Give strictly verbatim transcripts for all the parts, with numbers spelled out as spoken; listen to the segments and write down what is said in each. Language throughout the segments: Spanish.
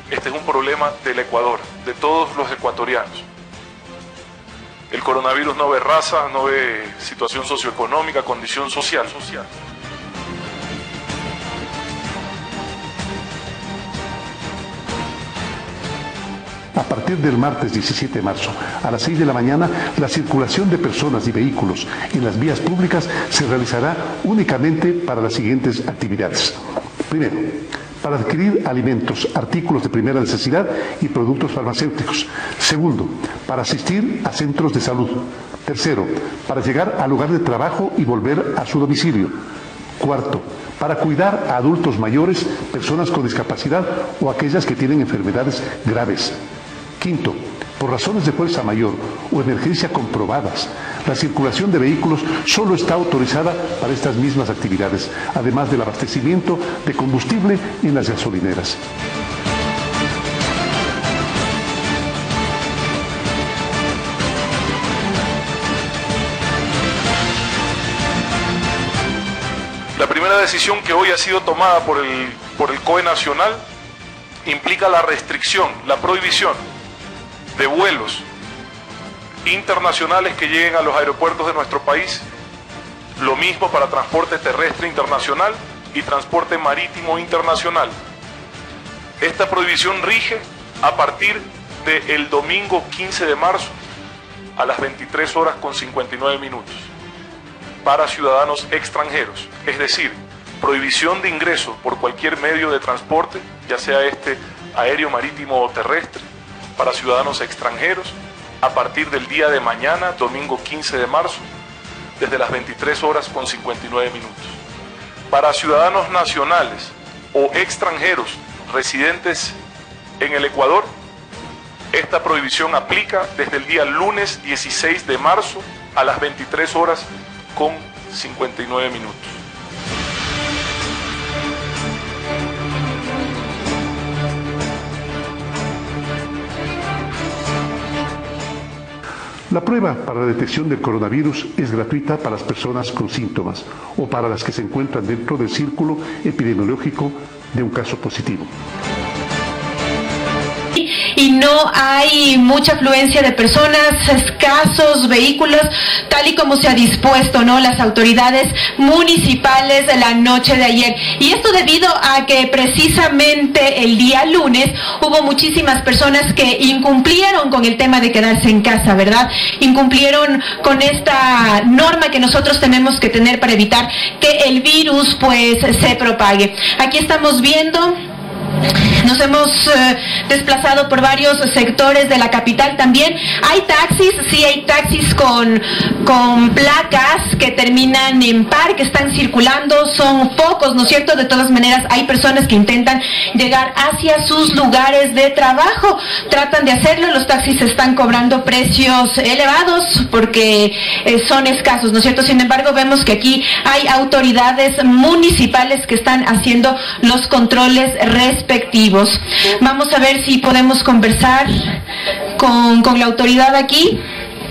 Este es un problema del Ecuador, de todos los ecuatorianos. El coronavirus no ve raza, no ve situación socioeconómica, condición social. social. A partir del martes diecisiete de marzo, a las seis de la mañana, la circulación de personas y vehículos en las vías públicas se realizará únicamente para las siguientes actividades. Primero, para adquirir alimentos, artículos de primera necesidad y productos farmacéuticos. Segundo, para asistir a centros de salud. Tercero, para llegar al lugar de trabajo y volver a su domicilio. Cuarto, para cuidar a adultos mayores, personas con discapacidad o aquellas que tienen enfermedades graves. Quinto, por razones de fuerza mayor o emergencia comprobadas, la circulación de vehículos solo está autorizada para estas mismas actividades, además del abastecimiento de combustible en las gasolineras. La primera decisión que hoy ha sido tomada por el, por el C O E Nacional implica la restricción, la prohibición de vuelos internacionales que lleguen a los aeropuertos de nuestro país, lo mismo para transporte terrestre internacional y transporte marítimo internacional. Esta prohibición rige a partir del domingo quince de marzo a las veintitrés horas con cincuenta y nueve minutos para ciudadanos extranjeros, es decir, prohibición de ingreso por cualquier medio de transporte, ya sea este aéreo, marítimo o terrestre, para ciudadanos extranjeros a partir del día de mañana, domingo quince de marzo, desde las veintitrés horas con cincuenta y nueve minutos. Para ciudadanos nacionales o extranjeros residentes en el Ecuador, esta prohibición aplica desde el día lunes dieciséis de marzo a las veintitrés horas con cincuenta y nueve minutos. La prueba para la detección del coronavirus es gratuita para las personas con síntomas o para las que se encuentran dentro del círculo epidemiológico de un caso positivo. Y no hay mucha afluencia de personas, escasos vehículos, tal y como se ha dispuesto, ¿no?, las autoridades municipales de la noche de ayer. Y esto debido a que precisamente el día lunes hubo muchísimas personas que incumplieron con el tema de quedarse en casa, ¿verdad? Incumplieron con esta norma que nosotros tenemos que tener para evitar que el virus pues se propague. Aquí estamos viendo. Nos hemos eh, desplazado por varios sectores de la capital también. Hay taxis, sí hay taxis con, con placas que terminan en par, que están circulando, son pocos, ¿no es cierto? De todas maneras hay personas que intentan llegar hacia sus lugares de trabajo, tratan de hacerlo, los taxis están cobrando precios elevados porque eh, son escasos, ¿no es cierto? Sin embargo, vemos que aquí hay autoridades municipales que están haciendo los controles respectivos. Vamos a ver si podemos conversar con, con la autoridad aquí.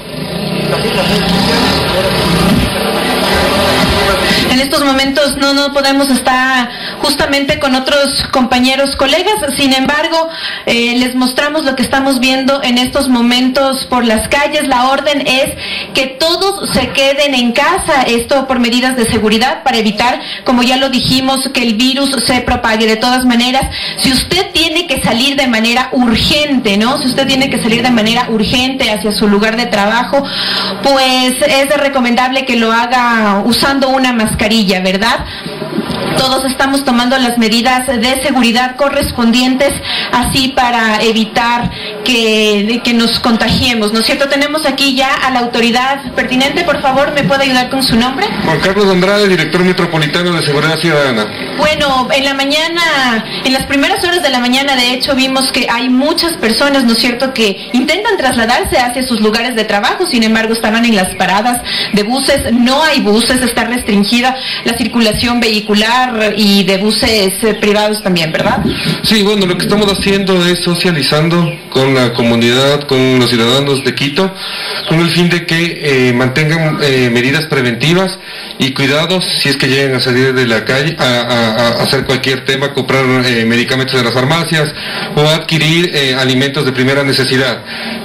En estos momentos no, no podemos estar justamente con otros compañeros, colegas, sin embargo, eh, les mostramos lo que estamos viendo en estos momentos por las calles. La orden es que todos se queden en casa, esto por medidas de seguridad para evitar, como ya lo dijimos, que el virus se propague. De todas maneras, si usted tiene que salir de manera urgente, ¿no? Si usted tiene que salir de manera urgente hacia su lugar de trabajo, pues es recomendable que lo haga usando una mascarilla, ¿verdad? Todos estamos tomando las medidas de seguridad correspondientes, así para evitar que, que nos contagiemos, ¿no es cierto? Tenemos aquí ya a la autoridad pertinente. Por favor, ¿me puede ayudar con su nombre? Juan Carlos Andrade, director metropolitano de Seguridad Ciudadana. Bueno, en la mañana, en las primeras horas de la mañana, de hecho, vimos que hay muchas personas, ¿no es cierto?, que intentan trasladarse hacia sus lugares de trabajo, sin embargo, estaban en las paradas de buses. No hay buses, está restringida la circulación vehicular y de buses privados también, ¿verdad? Sí, bueno, lo que estamos haciendo es socializando con la comunidad, con los ciudadanos de Quito, con el fin de que eh, mantengan eh, medidas preventivas y cuidados si es que llegan a salir de la calle a, a, a hacer cualquier tema, comprar eh, medicamentos en las farmacias o adquirir eh, alimentos de primera necesidad.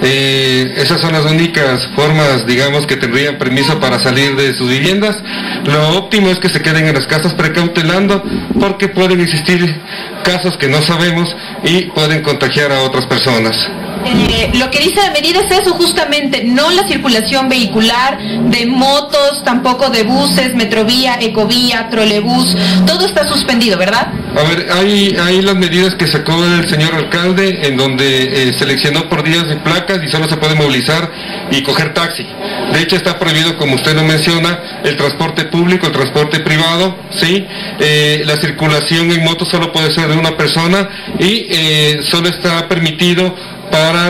Eh, esas son las únicas formas, digamos, que tendrían permiso para salir de sus viviendas. Lo óptimo es que se queden en las casas precautelando, porque pueden existir casos que no sabemos y pueden contagiar a otras personas. Eh, lo que dice la medida es eso justamente, no la circulación vehicular de motos, tampoco de buses, metrovía, ecovía, trolebús, todo está suspendido, ¿verdad? A ver, hay, hay las medidas que sacó el señor alcalde, en donde eh, seleccionó por días de placas y solo se puede movilizar y coger taxi. De hecho está prohibido, como usted lo menciona, el transporte público, el transporte privado, ¿sí? Eh, la circulación en moto solo puede ser de una persona y eh, solo está permitido para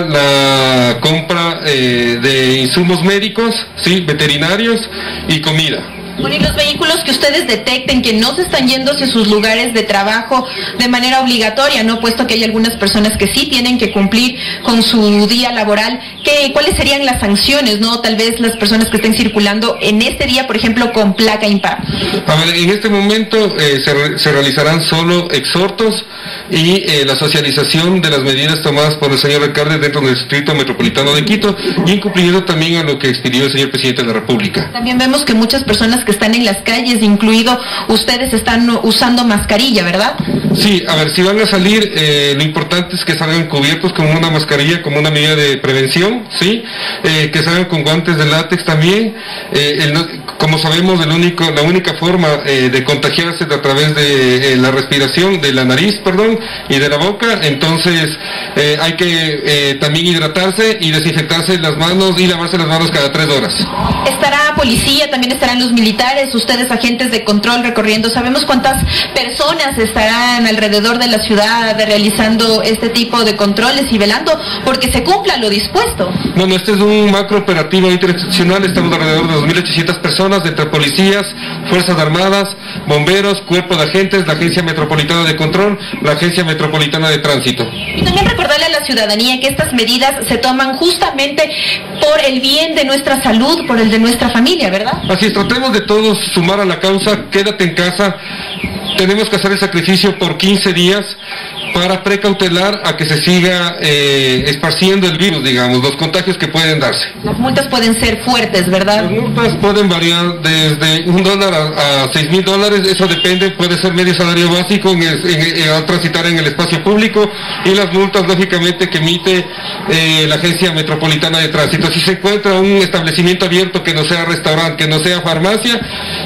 la compra eh, de insumos médicos, sí, veterinarios y comida. Bueno, y los vehículos que ustedes detecten que no se están yendo hacia sus lugares de trabajo de manera obligatoria, ¿no? Puesto que hay algunas personas que sí tienen que cumplir con su día laboral, ¿qué, ¿cuáles serían las sanciones, no? Tal vez las personas que estén circulando en este día, por ejemplo, con placa impar. A ver, en este momento eh, se, se realizarán solo exhortos y eh, la socialización de las medidas tomadas por el señor alcalde dentro del Distrito Metropolitano de Quito, y en cumplimiento también a lo que expidió el señor presidente de la República. También vemos que muchas personas que están en las calles, incluido ustedes, están usando mascarilla, ¿verdad? Sí, a ver, si van a salir, eh, lo importante es que salgan cubiertos con una mascarilla como una medida de prevención, ¿sí? Eh, que salgan con guantes de látex también. Eh, el, como sabemos, el único, la única forma eh, de contagiarse es a través de eh, la respiración, de la nariz, perdón, y de la boca. Entonces eh, hay que eh, también hidratarse y desinfectarse las manos y lavarse las manos cada tres horas. Estará policía, también estarán los militares, ustedes agentes de control recorriendo. ¿Sabemos cuántas personas estarán alrededor de la ciudad realizando este tipo de controles y velando porque se cumpla lo dispuesto? Bueno, este es un macro operativo interinstitucional. Estamos alrededor de dos mil ochocientas personas, entre policías, Fuerzas Armadas, bomberos, cuerpo de agentes, la Agencia Metropolitana de Control, la Agencia Metropolitana de Tránsito. Y también recordarle a la ciudadanía que estas medidas se toman justamente por el bien de nuestra salud, por el de nuestra familia, ¿verdad? Así es, tratemos de todos sumar a la causa. Quédate en casa. Tenemos que hacer el sacrificio por quince días para precautelar a que se siga eh, esparciendo el virus, digamos, los contagios que pueden darse. Las multas pueden ser fuertes, ¿verdad? Las multas pueden variar desde un dólar a, a seis mil dólares, eso depende, puede ser medio salario básico en el, en, en, al transitar en el espacio público, y las multas, lógicamente, que emite eh, la Agencia Metropolitana de Tránsito. Si se encuentra un establecimiento abierto que no sea restaurante, que no sea farmacia,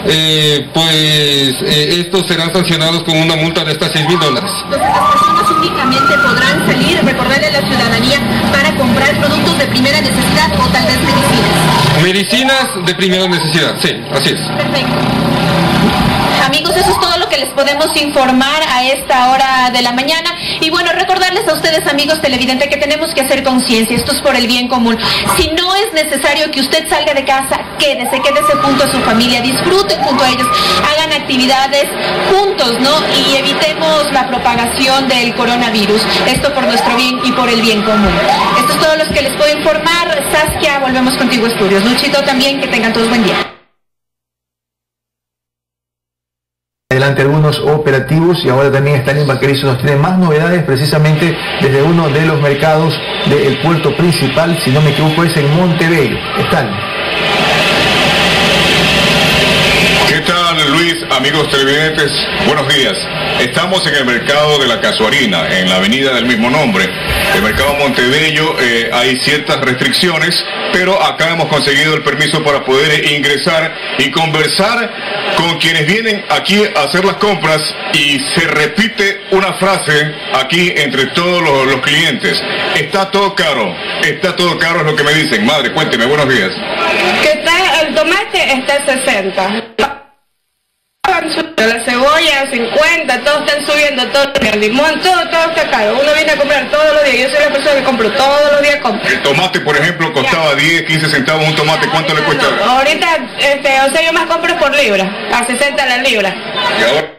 eh, pues eh, estos serán sancionados con una multa de hasta seis mil dólares. Únicamente podrán salir, recordarle a la ciudadanía, para comprar productos de primera necesidad o tal vez medicinas. Medicinas de primera necesidad, sí, así es. Perfecto. Amigos, eso es todo lo que les podemos informar a esta hora de la mañana. Y bueno, recordarles a ustedes, amigos televidentes, que tenemos que hacer conciencia. Esto es por el bien común. Si no es necesario que usted salga de casa, quédese, quédese junto a su familia, disfruten junto a ellos, hagan actividades juntos, ¿no? Y evitemos la propagación del coronavirus. Esto por nuestro bien y por el bien común. Esto es todo lo que les puedo informar. Saskia, volvemos contigo a estudios. Luchito también, que tengan todos buen día. Adelante algunos operativos, y ahora también Stalin Vaquerizo nos tiene más novedades precisamente desde uno de los mercados del puerto principal, si no me equivoco es en Montebello. Stalin. ¿Qué tal, Luis? Amigos televidentes, buenos días. Estamos en el mercado de la Casuarina, en la avenida del mismo nombre. El mercado Montebello, eh, hay ciertas restricciones, pero acá hemos conseguido el permiso para poder ingresar y conversar con quienes vienen aquí a hacer las compras, y se repite una frase aquí entre todos los, los clientes: está todo caro, está todo caro, es lo que me dicen. Madre, cuénteme, buenos días. ¿Qué tal? El tomate está a sesenta. La cebolla a cincuenta, todos están subiendo, todo el limón, todo, todo está caro. Uno viene a comprar todos los días. Yo soy la persona que compro todos los días. Compro. El tomate, por ejemplo, costaba diez, quince centavos un tomate. ¿Cuánto le cuesta? No, ahorita, este, o sea, yo más compro por libra, a sesenta la libra. ¿Y ahora?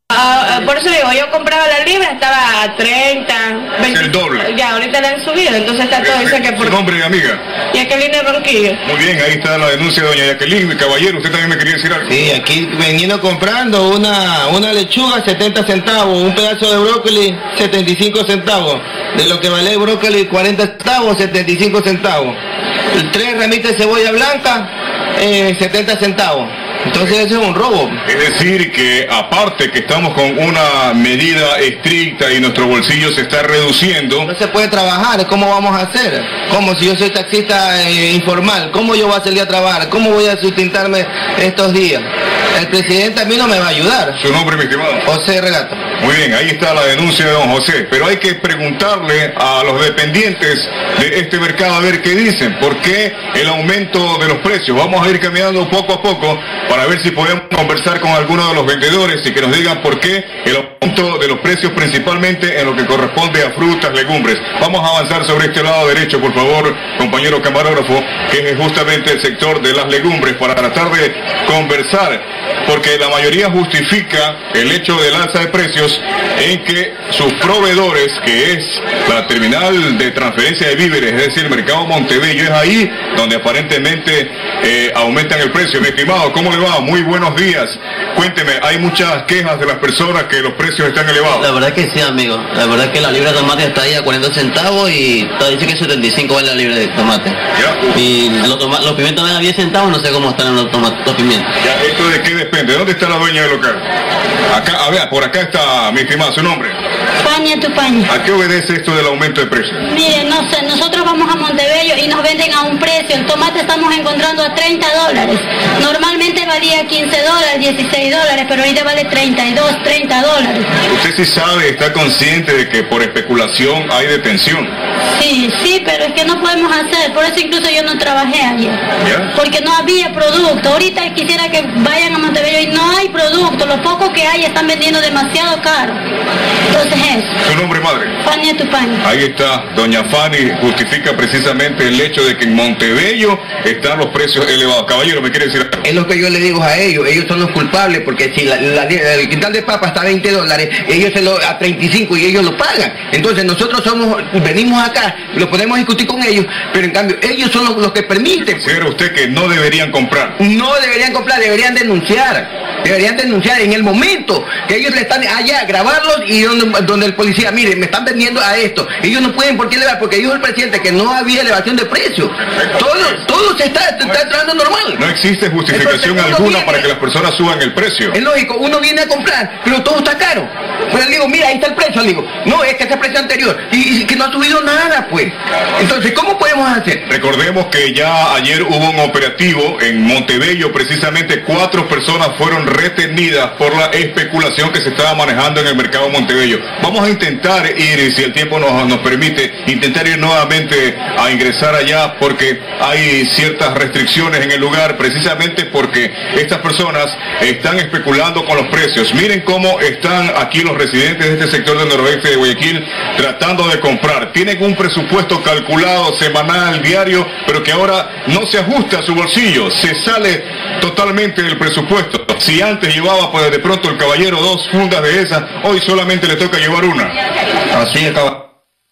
Ah, por eso digo, yo compraba la libra, estaba a treinta, veinte. Es el doble. Ya, ahorita la han subido, entonces está todo, dice que por... ¿Su nombre, amiga? Jacqueline Ronquillo. Muy bien, ahí está la denuncia de doña Jacqueline. Caballero, usted también me quería decir algo. Sí, aquí veniendo comprando una, una lechuga setenta centavos, un pedazo de brócoli setenta y cinco centavos, de lo que vale el brócoli cuarenta centavos, setenta y cinco centavos. Tres ramitas de cebolla blanca, eh, setenta centavos. Entonces ese es un robo. Es decir que aparte que estamos con una medida estricta y nuestro bolsillo se está reduciendo. No se puede trabajar, ¿cómo vamos a hacer? ¿Cómo si yo soy taxista eh, informal? ¿Cómo yo voy a salir a trabajar? ¿Cómo voy a sustentarme estos días? El presidente a mí no me va a ayudar. ¿Su nombre, mi estimado? José Regato. Muy bien, ahí está la denuncia de don José, pero hay que preguntarle a los dependientes de este mercado a ver qué dicen, por qué el aumento de los precios. Vamos a ir caminando poco a poco para ver si podemos conversar con algunos de los vendedores y que nos digan por qué el aumento de los precios, principalmente en lo que corresponde a frutas, legumbres. Vamos a avanzar sobre este lado derecho, por favor, compañero camarógrafo, que es justamente el sector de las legumbres, para tratar de conversar, porque la mayoría justifica el hecho del alza de precios en que sus proveedores, que es la terminal de transferencia de víveres, es decir, el mercado Montebello, es ahí donde aparentemente eh, aumentan el precio. Mi estimado, ¿cómo le va? Muy buenos días. Cuénteme, hay muchas quejas de las personas que los precios están elevados. La verdad que sí, amigo. La verdad que la libra de tomate está ahí a cuarenta centavos y dice que setenta y cinco vale la libra de tomate. ¿Ya? Y los, toma los pimientos van a diez centavos, no sé cómo están los, los pimientos. ¿Ya? ¿Esto de qué depende? ¿Dónde está la dueña del local? Acá, a ver, por acá está mi estimado, ¿su nombre? Fania Tupaña. ¿A qué obedece esto del aumento de precios? Mire, no sé, nosotros vamos a Montebello y nos venden a un precio. El tomate estamos encontrando a treinta dólares. Normalmente valía quince dólares, dieciséis dólares, pero ahorita vale treinta y dos, treinta dólares. Usted sí sabe, está consciente de que por especulación hay detención. Sí, sí, pero es que no podemos hacer. Por eso incluso yo no trabajé ayer. ¿Ya? Porque no había producto. Ahorita quisiera que vayan a Montebello y no hay producto. Lo poco que hay están vendiendo demasiado caro. Entonces eso. ¿Su nombre, madre? Fania Tupaña. Ahí está, doña Fanny justifica precisamente el hecho de que en Montebello están los precios elevados. Caballero, ¿me quiere decir? Es lo que yo le digo a ellos, ellos son los culpables, porque si la, la, el quintal de papa está a veinte dólares, ellos se lo a treinta y cinco y ellos lo pagan. Entonces nosotros somos, venimos acá, lo podemos discutir con ellos, pero en cambio ellos son los, los que permiten. ¿Considera usted que no deberían comprar? No deberían comprar, deberían denunciar. Deberían denunciar en el momento que ellos le están allá, grabarlos y donde, donde el policía, mire, me están vendiendo a esto. Ellos no pueden por qué elevar, porque dijo el presidente que no había elevación de precios. Todo, todo se está, se está entrando normal. No existe justificación alguna viene, para que las personas suban el precio. Es lógico, uno viene a comprar, pero todo está caro. Pues le digo, mira, ahí está el precio, le digo, no, es que es el precio anterior, y, y que no ha subido nada, pues. Entonces, ¿cómo podemos hacer? Recordemos que ya ayer hubo un operativo en Montebello, precisamente cuatro personas fueron retenidas por la especulación que se estaba manejando en el mercado Montebello. Vamos a intentar ir, si el tiempo nos, nos permite, intentar ir nuevamente a ingresar allá, porque hay ciertas restricciones en el lugar, precisamente porque estas personas están especulando con los precios. Miren cómo están aquí los residentes de este sector del noroeste de Guayaquil tratando de comprar. Tienen un presupuesto calculado semanal, diario, pero que ahora no se ajusta a su bolsillo, se sale totalmente del presupuesto. Si antes llevaba pues de pronto el caballero dos fundas de esas, hoy solamente le toca llevar una. Así es, caballero.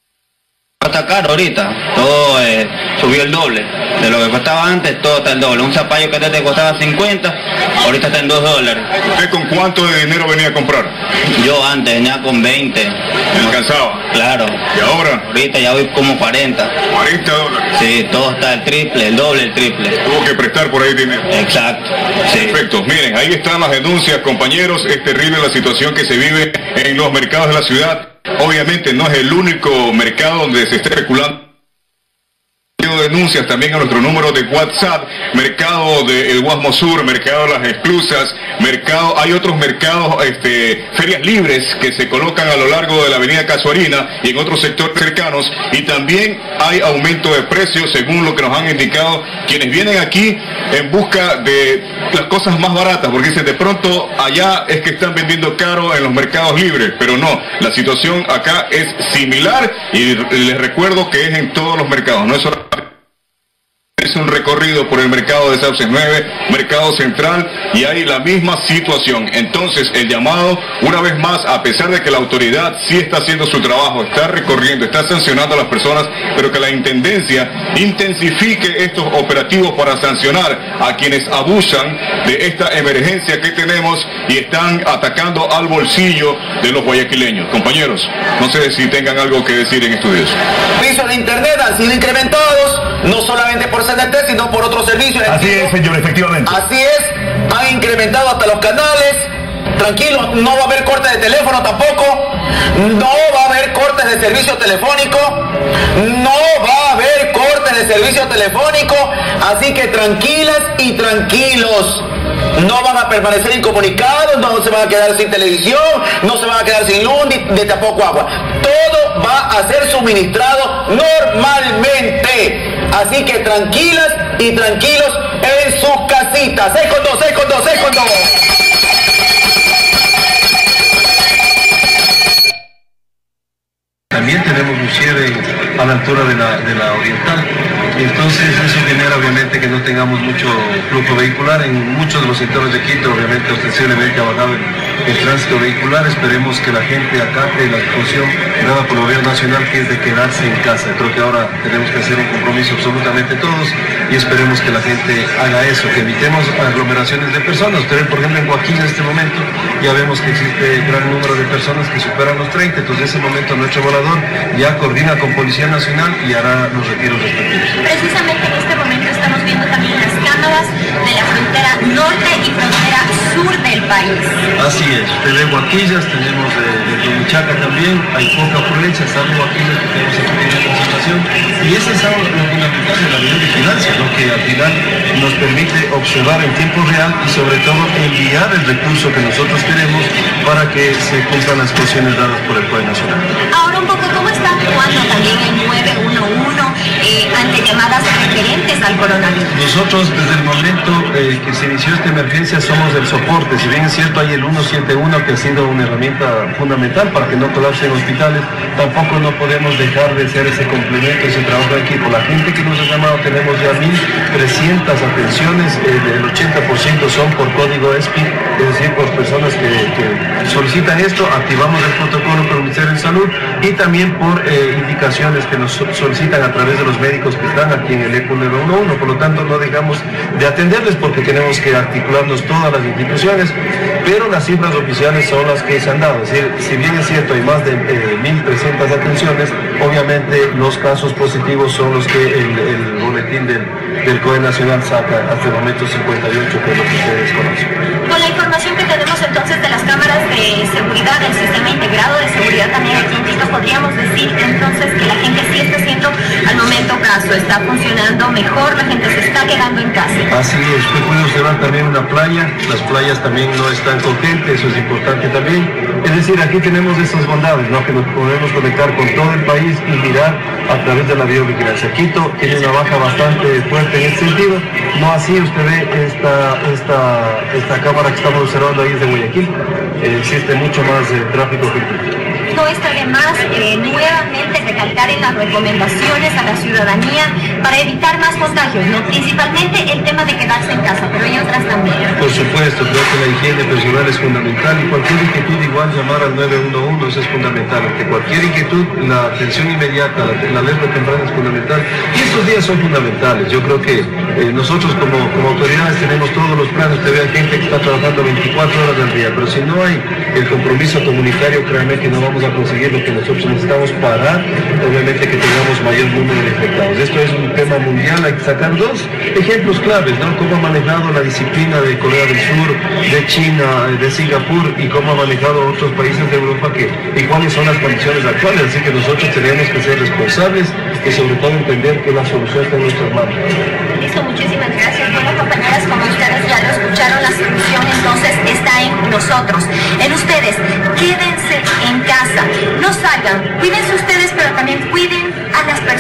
Está caro ahorita, todo eh, subió el doble de lo que costaba antes, todo está el doble. Un zapallo que antes te costaba cincuenta, ahorita está en dos dólares. ¿Usted con cuánto de dinero venía a comprar? Yo antes venía con veinte. ¿Me alcanzaba? Claro. ¿Y ahora? Ahorita ya voy como cuarenta. ¿cuarenta dólares? Sí, todo está el triple, el doble, el triple. Tuvo que prestar por ahí dinero. Exacto. Sí. Perfecto. Miren, ahí están las denuncias, compañeros. Es terrible la situación que se vive en los mercados de la ciudad. Obviamente no es el único mercado donde se está especulando. Denuncias también a nuestro número de WhatsApp, mercado del Guasmo Sur, mercado de las Exclusas, mercado, hay otros mercados, este, ferias libres que se colocan a lo largo de la avenida Casuarina y en otros sectores cercanos, y también hay aumento de precios según lo que nos han indicado quienes vienen aquí en busca de las cosas más baratas, porque dicen de pronto allá es que están vendiendo caro en los mercados libres, pero no, la situación acá es similar y les recuerdo que es en todos los mercados, no es solo hice un recorrido por el mercado de Sauces nueve, mercado central, y hay la misma situación. Entonces el llamado, una vez más, a pesar de que la autoridad sí está haciendo su trabajo, está recorriendo, está sancionando a las personas, pero que la Intendencia intensifique estos operativos para sancionar a quienes abusan de esta emergencia que tenemos y están atacando al bolsillo de los guayaquileños. Compañeros, no sé si tengan algo que decir en estudios. Servicios de internet han sido incrementados, no solamente por C N T, sino por otros servicios. Así es, señor, efectivamente. Así es, han incrementado hasta los canales. Tranquilo, no va a haber cortes de teléfono tampoco, no va a haber cortes de servicio telefónico, no va a haber cortes de servicio telefónico, así que tranquilas y tranquilos. No van a permanecer incomunicados, no se van a quedar sin televisión, no se van a quedar sin luz, ni, ni tampoco agua. Todo va a ser suministrado normalmente. Así que tranquilas y tranquilos en sus casitas. seis con dos, seis con dos, seis con dos. También tenemos un cierre a la altura de la, de la oriental, y entonces eso genera obviamente que no tengamos mucho flujo vehicular. En muchos de los sectores de Quito obviamente ostensiblemente ha bajado el, el tránsito vehicular. Esperemos que la gente acate la disposición dada por el gobierno nacional, que es de quedarse en casa. Creo que ahora tenemos que hacer un compromiso absolutamente todos, y esperemos que la gente haga eso, que evitemos aglomeraciones de personas. Ustedes, por ejemplo, en Joaquín en este momento ya vemos que existe gran número de personas que superan los treinta, entonces en ese momento nuestro volador ya coordina con Policía Nacional y hará los retiros respectivos. Precisamente en este momento estamos viendo también las cámaras de la frontera norte y frontera sur del país. Así es, usted ve Huaquillas, tenemos de, de Tomichaca también, hay poca afluencia, salvo Huaquillas que tenemos aquí en la concentración, y esa es algo fundamental de la videovigilancia, lo que al final nos permite observar en tiempo real y sobre todo enviar el recurso que nosotros queremos para que se cumplan las funciones dadas por el Poder Nacional. Ahora un poco, ¿cómo está actuando también el nueve uno uno eh, ante llamadas referentes al coronavirus? Nosotros desde el momento eh, que se inició esta emergencia somos del soporte. Si bien es cierto hay el ciento setenta y uno que ha sido una herramienta fundamental para que no colapsen hospitales, tampoco no podemos dejar de hacer ese complemento, ese trabajo de equipo. La gente que nos ha llamado, tenemos ya mil trescientas atenciones, eh, el ochenta por ciento son por código E S P I, es decir, por personas que, que solicitan esto. Activamos el protocolo por el Ministerio de Salud y también por eh, indicaciones que nos solicitan a través de los médicos que están aquí en el E C U nueve uno uno. Por lo tanto, no dejamos de atenderles porque tenemos que articularnos todas las instituciones, pero las cifras oficiales son las que se han dado. Es decir, si bien es cierto hay más de eh, mil trescientas atenciones, obviamente los casos positivos son los que el, el boletín del, del C O E Nacional saca hasta el momento cincuenta y ocho, que es lo que ustedes conocen. Con la información que tenemos entonces de las cámaras de seguridad, del sistema integrado de seguridad también aquí en Quito, podríamos decir entonces que la gente sí está haciendo al momento caso, está funcionando mejor, la gente se está quedando en casa. Así es, usted puede observar también una playa, las playas también no están con gente, eso es importante también. Es decir, aquí tenemos esas bondades, ¿no?, que nos podemos conectar con todo el país y mirar a través de la videovigilancia. Quito tiene una baja bastante fuerte en este sentido, no así usted ve esta, esta, esta cámara que estamos observando ahí es de Guayaquil, eh, existe mucho más eh, tráfico que No está de más eh, nuevamente recalcar en las recomendaciones a la ciudadanía para evitar más contagios, ¿no? Principalmente el tema de quedarse en casa, pero hay otras también. Por supuesto, creo que la higiene personal es fundamental y cualquier inquietud igual llamar al nueve uno uno, eso es fundamental. Ante cualquier inquietud, la atención inmediata, la, la alerta temprana es fundamental y estos días son fundamentales. Yo creo que eh, nosotros como, como autoridades tenemos todos los planes, te hay gente que está trabajando veinticuatro horas al día, pero si no hay el compromiso comunitario, créanme que no vamos a conseguir lo que nosotros necesitamos para, obviamente, que tengamos mayor número de infectados. Esto es un tema mundial, hay que sacar dos ejemplos claves, ¿no? Cómo ha manejado la disciplina de Corea del Sur, de China, de Singapur y cómo ha manejado otros países de Europa que, y cuáles son las condiciones actuales. Así que nosotros tenemos que ser responsables y sobre todo entender que la solución está en nuestras manos. Listo, muchísimas gracias. Bueno, compañeras, como ustedes ya lo escucharon, la solución entonces está en nosotros, en ustedes. Quédense en casa, no salgan, cuídense ustedes, pero también cuiden a las personas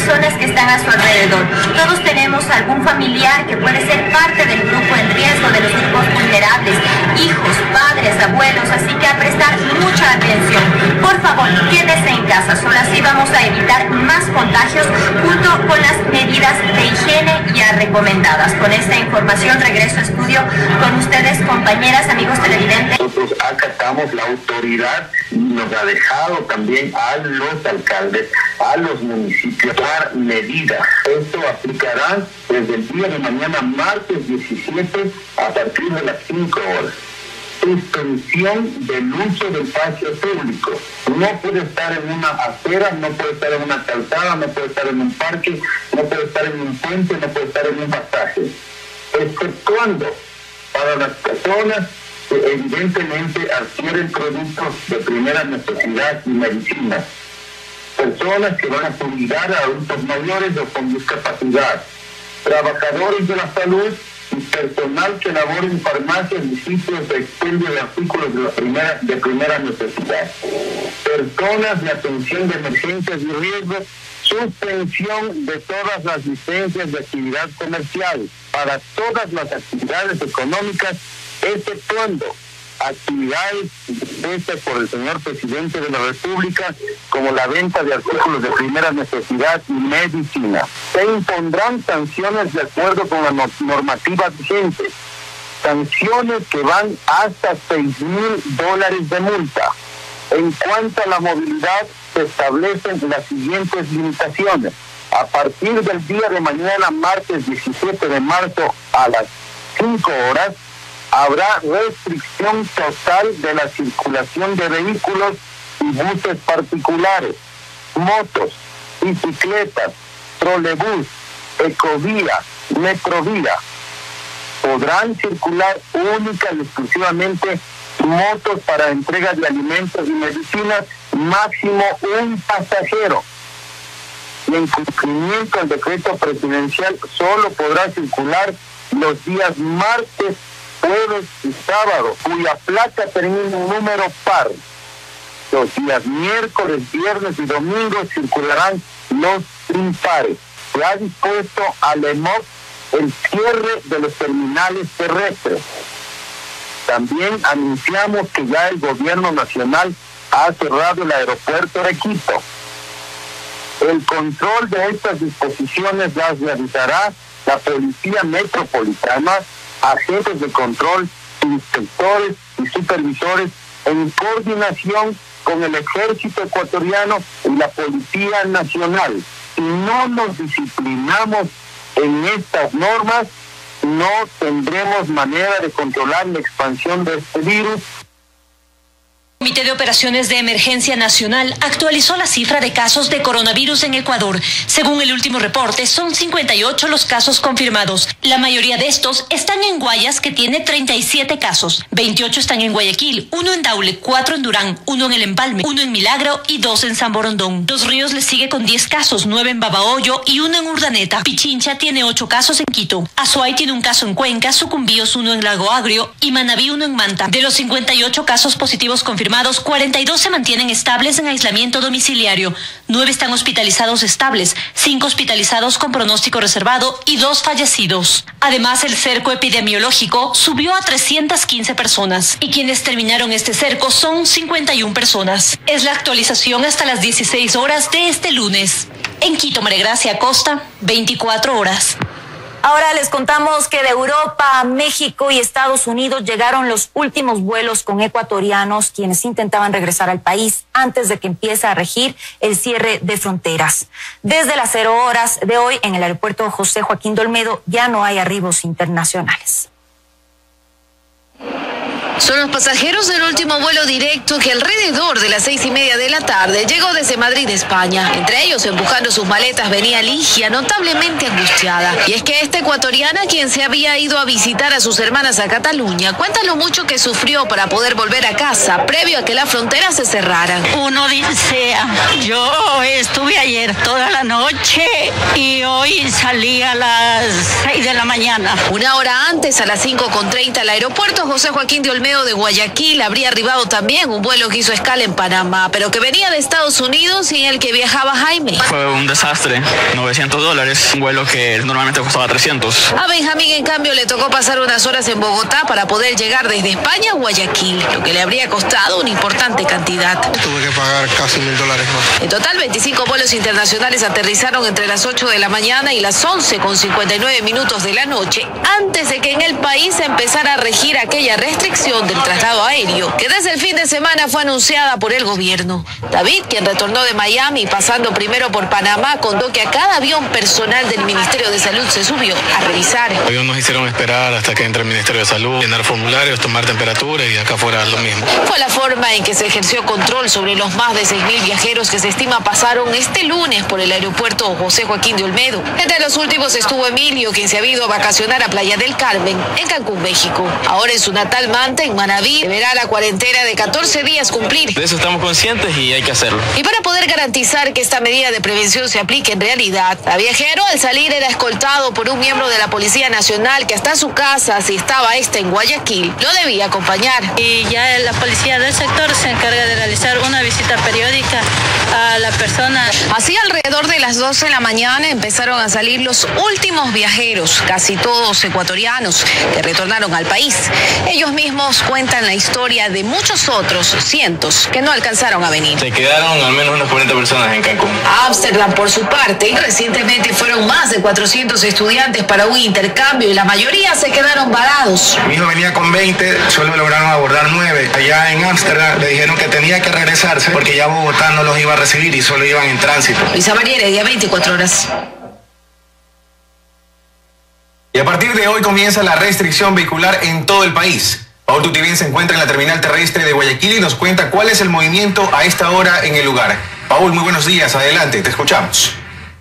personas que están a su alrededor. Todos tenemos algún familiar que puede ser parte del grupo en riesgo, de los grupos vulnerables, hijos, padres, abuelos, así que a prestar mucha atención. Por favor, quédese en casa, solo así vamos a evitar más contagios junto con las medidas de higiene ya recomendadas. Con esta información regreso a estudio con ustedes, compañeras, amigos televidentes. Nosotros acatamos, la autoridad nos ha dejado también a los alcaldes, a los municipios, dar medidas. Esto aplicará desde el día de mañana, martes diecisiete, a partir de las cinco horas. Suspensión del uso del espacio público. No puede estar en una acera, no puede estar en una calzada, no puede estar en un parque, no puede estar en un puente, no puede estar en un pasaje. Exceptuando para las personas que evidentemente adquieren productos de primera necesidad y medicina. Personas que van a cuidar a adultos mayores o con discapacidad. Trabajadores de la salud y personal que labora en farmacias y sitios de expendio de artículos de, la primera, de primera necesidad. Personas de atención de emergencias y riesgo, suspensión de todas las licencias de actividad comercial para todas las actividades económicas, exceptuando actividades dispuestas por el señor presidente de la República, como la venta de artículos de primera necesidad y medicina. Se impondrán sanciones de acuerdo con la normativa vigente, sanciones que van hasta seis mil dólares de multa. En cuanto a la movilidad, se establecen las siguientes limitaciones. A partir del día de mañana, martes diecisiete de marzo, a las cinco horas, habrá restricción total de la circulación de vehículos y buses particulares, motos, bicicletas, trolebús, ecovía, metrovía. Podrán circular única y exclusivamente motos para entrega de alimentos y medicinas, máximo un pasajero. Y en cumplimiento al decreto presidencial, solo podrá circular los días martes, jueves y sábado, cuya placa termina en número par. Los días miércoles, viernes y domingos circularán los impares. Se ha dispuesto al E M O P el cierre de los terminales terrestres. También anunciamos que ya el gobierno nacional ha cerrado el aeropuerto de Quito. El control de estas disposiciones las realizará la Policía Metropolitana, agentes de control, inspectores y supervisores en coordinación con el Ejército Ecuatoriano y la Policía Nacional. Si no nos disciplinamos en estas normas, no tendremos manera de controlar la expansión de este virus. El Comité de Operaciones de Emergencia Nacional actualizó la cifra de casos de coronavirus en Ecuador. Según el último reporte, son cincuenta y ocho los casos confirmados. La mayoría de estos están en Guayas, que tiene treinta y siete casos. veintiocho están en Guayaquil, uno en Daule, cuatro en Durán, uno en El Empalme, uno en Milagro y dos en San Borondón. Los Ríos le sigue con diez casos, nueve en Babahoyo y uno en Urdaneta. Pichincha tiene ocho casos en Quito. Azuay tiene un caso en Cuenca, Sucumbíos uno en Lago Agrio y Manabí uno en Manta. De los cincuenta y ocho casos positivos confirmados, cuarenta y dos se mantienen estables en aislamiento domiciliario, nueve están hospitalizados estables, cinco hospitalizados con pronóstico reservado y dos fallecidos. Además, el cerco epidemiológico subió a trescientas quince personas y quienes terminaron este cerco son cincuenta y una personas. Es la actualización hasta las dieciséis horas de este lunes. En Quito, María Gracia Acosta, veinticuatro horas. Ahora les contamos que de Europa, México y Estados Unidos llegaron los últimos vuelos con ecuatorianos quienes intentaban regresar al país antes de que empiece a regir el cierre de fronteras. Desde las cero horas de hoy en el aeropuerto José Joaquín de Olmedo ya no hay arribos internacionales. Son los pasajeros del último vuelo directo que alrededor de las seis y media de la tarde llegó desde Madrid, España. Entre ellos, empujando sus maletas, venía Ligia, notablemente angustiada. Y es que esta ecuatoriana, quien se había ido a visitar a sus hermanas a Cataluña, cuenta lo mucho que sufrió para poder volver a casa, previo a que las fronteras se cerraran. Uno dice, yo estuve ayer ayer toda la noche y hoy salí a las seis de la mañana. Una hora antes, a las cinco con treinta, el aeropuerto José Joaquín de Olmedo de Guayaquil habría arribado también un vuelo que hizo escala en Panamá, pero que venía de Estados Unidos y en el que viajaba Jaime. Fue un desastre, novecientos dólares, un vuelo que normalmente costaba trescientos. A Benjamín, en cambio, le tocó pasar unas horas en Bogotá para poder llegar desde España a Guayaquil, lo que le habría costado una importante cantidad. Tuve que pagar casi mil dólares más. En total, veinticinco vuelos internacionales aterrizaron entre las ocho de la mañana y las once con cincuenta y nueve minutos de la noche, antes de que en el país empezara a regir aquella restricción del traslado aéreo, que desde el fin de semana fue anunciada por el gobierno. David, quien retornó de Miami pasando primero por Panamá, contó que a cada avión personal del Ministerio de Salud se subió a revisar. Hoy nos hicieron esperar hasta que entre el Ministerio de Salud, llenar formularios, tomar temperatura y acá fuera lo mismo. Fue la forma en que se ejerció control sobre los más de seis mil viajeros que se estima pasaron este lunes por el aeropuerto José Joaquín de Olmedo. Entre los últimos estuvo Emilio, quien se ha ido a vacacionar a Playa del Carmen, en Cancún, México. Ahora en su natal Manta, en Manabí, deberá la cuarentena de catorce días cumplir. De eso estamos conscientes y hay que hacerlo. Y para poder garantizar que esta medida de prevención se aplique en realidad, el viajero al salir era escoltado por un miembro de la Policía Nacional que hasta su casa, si estaba esta en Guayaquil, lo debía acompañar. Y ya la policía del sector se encarga de realizar una visita periódica a la persona. Así, alrededor de las doce de la mañana empezaron a salir los últimos viajeros, casi todos ecuatorianos, que retornaron al país. Ellos mismos cuentan la historia de muchos otros, cientos, que no alcanzaron a venir. Se quedaron al menos unas cuarenta personas en Cancún. Ámsterdam, por su parte, recientemente fueron más de cuatrocientos estudiantes para un intercambio y la mayoría se quedaron varados. Mi hijo venía con veinte, solo lograron abordar nueve. Allá en Ámsterdam le dijeron que tenía que regresarse porque ya Bogotá no los iba a recibir y solo iban en tránsito. Luisa María Heredia, veinticuatro horas. Y a partir de hoy comienza la restricción vehicular en todo el país. Paul Tutibén se encuentra en la terminal terrestre de Guayaquil y nos cuenta cuál es el movimiento a esta hora en el lugar. Paul, muy buenos días, adelante, te escuchamos.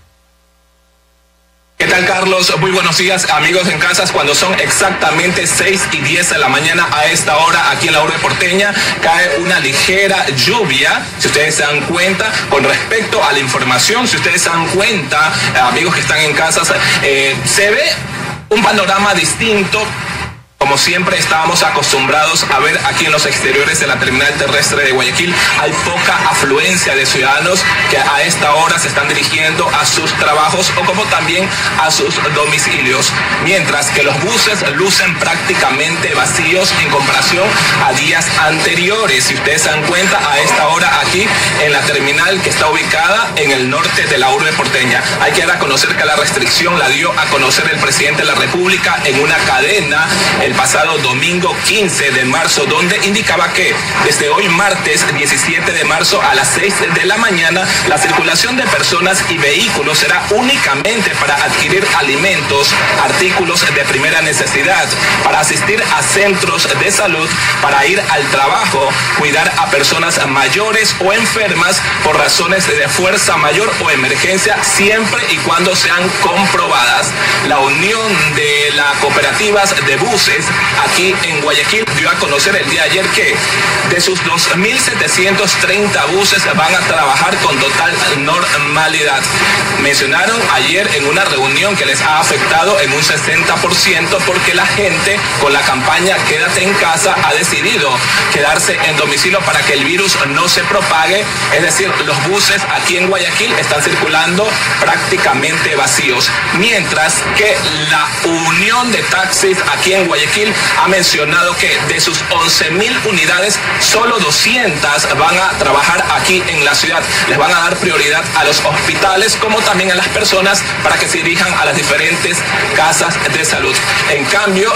¿Qué tal, Carlos? Muy buenos días, amigos en casas. Cuando son exactamente seis y diez de la mañana a esta hora aquí en la urbe porteña, cae una ligera lluvia, si ustedes se dan cuenta. Con respecto a la información, si ustedes se dan cuenta, amigos que están en casas, eh, se ve un panorama distinto. Como siempre estábamos acostumbrados a ver aquí en los exteriores de la terminal terrestre de Guayaquil, hay poca afluencia de ciudadanos que a esta hora se están dirigiendo a sus trabajos o como también a sus domicilios, mientras que los buses lucen prácticamente vacíos en comparación a días anteriores. Si ustedes se dan cuenta, a esta hora aquí en la terminal que está ubicada en el norte de la urbe porteña, hay que dar a conocer que la restricción la dio a conocer el presidente de la República en una cadena el pasado domingo quince de marzo, donde indicaba que desde hoy martes diecisiete de marzo a las seis de la mañana la circulación de personas y vehículos será únicamente para adquirir alimentos, artículos de primera necesidad, para asistir a centros de salud, para ir al trabajo, cuidar a personas mayores o enfermas por razones de fuerza mayor o emergencia, siempre y cuando sean comprobadas. La Unión de las Cooperativas de Buses aquí en Guayaquil dio a conocer el día de ayer que de sus dos mil setecientos treinta buses van a trabajar con total normalidad. Mencionaron ayer en una reunión que les ha afectado en un sesenta por ciento porque la gente con la campaña Quédate en casa ha decidido quedarse en domicilio para que el virus no se propague. Es decir, los buses aquí en Guayaquil están circulando prácticamente vacíos, mientras que la Unión de Taxis aquí en Guayaquil ha mencionado que de sus once mil unidades, solo doscientas van a trabajar aquí en la ciudad. Les van a dar prioridad a los hospitales como también a las personas para que se dirijan a las diferentes casas de salud. En cambio,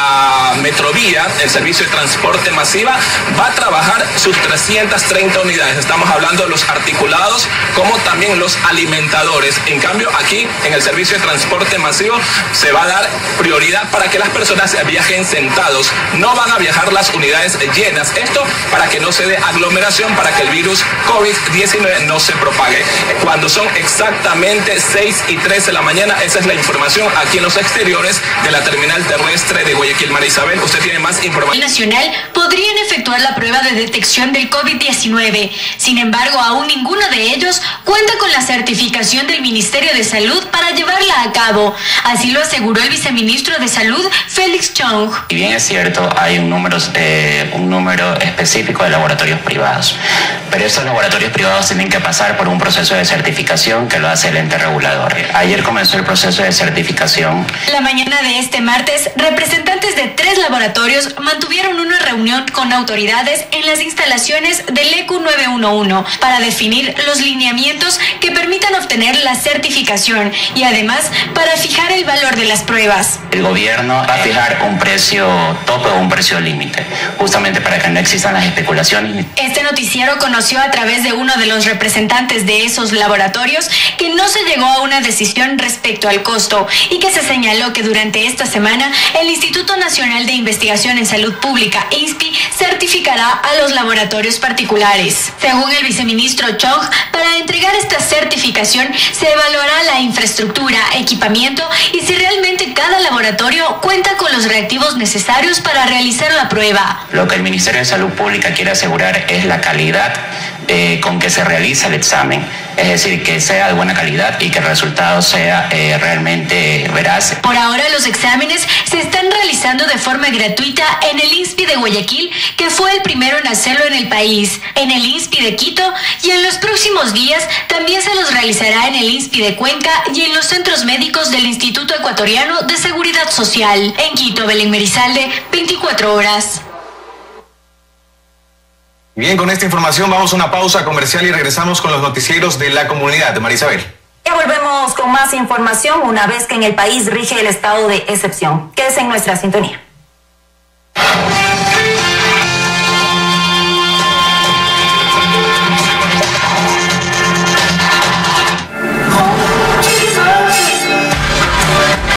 la Metrovía, el servicio de transporte masiva, va a trabajar sus trescientas treinta unidades. Estamos hablando de los articulados como también los alimentadores. En cambio, aquí en el servicio de transporte masivo se va a dar prioridad para que las personas viajen viajen sentados. No van a viajar las unidades llenas. Esto para que no se dé aglomeración, para que el virus COVID diecinueve no se propague. Cuando son exactamente seis y tres de la mañana, esa es la información aquí en los exteriores de la terminal terrestre de Guayaquil. María Isabel, usted tiene más información. Nacional podrían efectuar la prueba de detección del COVID diecinueve. Sin embargo, aún ninguno de ellos cuenta con la certificación del Ministerio de Salud para llevarla a cabo. Así lo aseguró el viceministro de Salud, Félix Chong. Si bien es cierto, hay un número, eh, un número específico de laboratorios privados, pero estos laboratorios privados tienen que pasar por un proceso de certificación que lo hace el ente regulador. Ayer comenzó el proceso de certificación. La mañana de este martes, representantes de tres laboratorios mantuvieron una reunión con autoridades en las instalaciones del E Q nueve uno uno para definir los lineamientos que permitan obtener la certificación y además para fijar el valor de las pruebas. El gobierno va a fijar un precio tope o un precio límite, justamente para que no existan las especulaciones. Este noticiero conoció a través de uno de los representantes de esos laboratorios que no se llegó a una decisión respecto al costo y que se señaló que durante esta semana el Instituto Nacional de Investigación en Salud Pública, I N S P I, certificará a los laboratorios particulares. Según el viceministro Chong, para entregar esta certificación se evaluará la infraestructura, equipamiento y si realmente cada laboratorio cuenta con los reactivos necesarios para realizar la prueba. Lo que el Ministerio de Salud Pública quiere asegurar es la calidad eh, con que se realiza el examen, es decir, que sea de buena calidad y que el resultado sea eh, realmente veraz. Por ahora los exámenes se están realizando de forma gratuita en el I N S P I de Guayaquil, que fue el primero en hacerlo en el país, en el I N S P I de Quito y en los próximos días también se los realizará en el I N S P I de Cuenca y en los centros médicos del Instituto Ecuatoriano de Seguridad Social. En Quito, Belén Merizalde, veinticuatro horas. Bien, con esta información vamos a una pausa comercial y regresamos con los noticieros de la comunidad. María Isabel. Ya volvemos con más información una vez que en el país rige el estado de excepción. Quédese en nuestra sintonía.